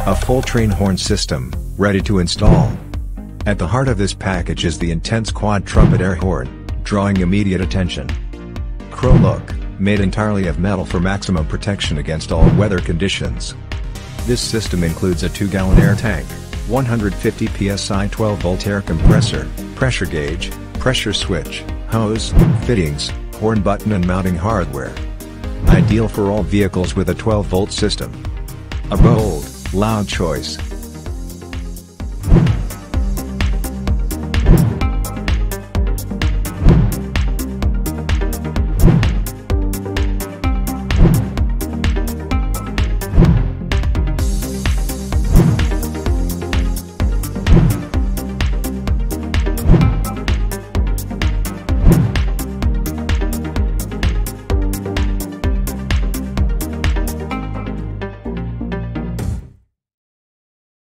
A full train horn system, ready to install. At the heart of this package is the intense quad trumpet air horn, drawing immediate attention. Chrome look, made entirely of metal for maximum protection against all weather conditions. This system includes a 2-gallon air tank, 150 PSI 12-volt air compressor, pressure gauge, pressure switch, hose, fittings, horn button and mounting hardware. Ideal for all vehicles with a 12-volt system. A bold, loud choice.